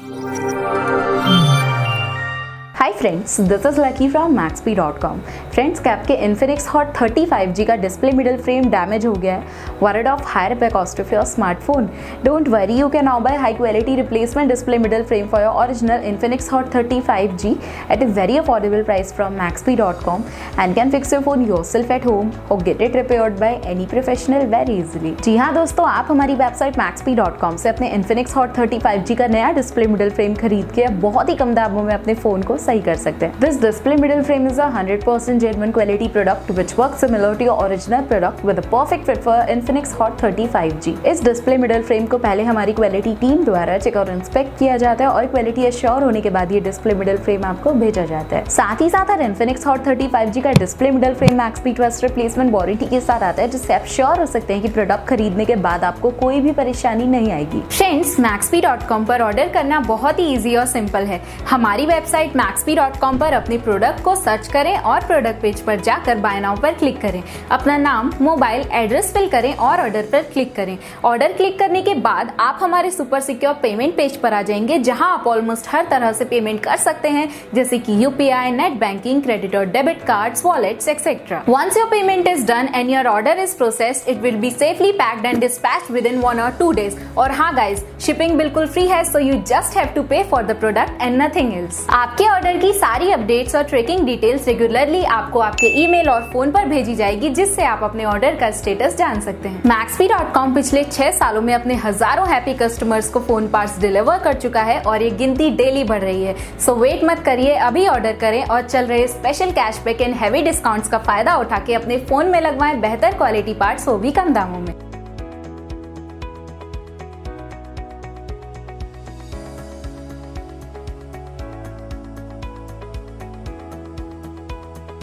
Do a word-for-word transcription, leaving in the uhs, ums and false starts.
Hi friends, this is Lucky from Maxpe dot com. Friends, कैप के Infinix Hot thirty five G का display middle frame damage हो गया है। Worried of higher pay cost of your smartphone. Don't worry, you can now buy high quality replacement display middle frame for your original Infinix Hot thirty five G at a very affordable price from maxpy dot com and can fix your phone yourself at home or get it repaired by any professional very easily। जी हाँ दोस्तों, आप हमारी website मैक्सपी dot com से अपने Infinix Hot thirty five G का नया display middle frame खरीद के बहुत ही कम दामों में अपने फोन को सही कर सकते हैं। This display middle frame is a hundred percent genuine quality product which works similar to your original product with a perfect fit for Infinix Hot thirty five G. इस डिस्प्ले मिडल फ्रेम को पहले हमारी quality team द्वारा check और inspect किया जाता है और क्वालिटी एश्योर होने के बाद ये डिस्प्ले मिडल फ्रेम आपको भेजा जाता है। साथ ही साथ Infinix Hot thirty five G का display middle frame Maxpe trust replacement warranty के साथ आता है, जिससे आप श्योर हो सकते हैं कि प्रोडक्ट खरीदने के बाद आपको कोई भी परेशानी नहीं आएगी। फ्रेंड्स, मैक्सपी डॉट कॉम पर ऑर्डर करना बहुत ही इजी और सिंपल है। हमारी वेबसाइट मैक्सपी डॉट कॉम पर अपने प्रोडक्ट को सर्च करें और प्रोडक्ट पेज पर जाकर बाय नाउ पर क्लिक करें। अपना नाम, मोबाइल एड्रेस फिल करें और ऑर्डर पर क्लिक करें। ऑर्डर क्लिक करने के बाद आप हमारे सुपर सिक्योर पेमेंट पेज पर आ जाएंगे, जहां आप ऑलमोस्ट हर तरह से पेमेंट कर सकते हैं, जैसे कि यूपीआई, नेट बैंकिंग, क्रेडिट और debit cards, wallets etcetera. Once your payment is done and your order is processed, it will be safely packed and dispatched within one or two days। और हाँ guys, shipping बिल्कुल free है, so you just have to pay for the product and nothing else। आपके order की सारी updates और tracking details regularly आपको आपके ईमेल और फोन पर भेजी जाएगी, जिससे आप अपने ऑर्डर का स्टेटस जान सकते हैं। मैक्सपी डॉट कॉम पिछले छह सालों में अपने हजारों हैप्पी कस्टमर्स को फोन पार्ट्स डिलीवर कर चुका है और ये गिनती डेली बढ़ रही है। सो वेट मत करिए, अभी ऑर्डर करें और चल रहे special cashback and heavy discounts का फायदा उठा के अपने फोन में लगवाएं बेहतर क्वालिटी पार्ट्स, वो भी कम दामों में।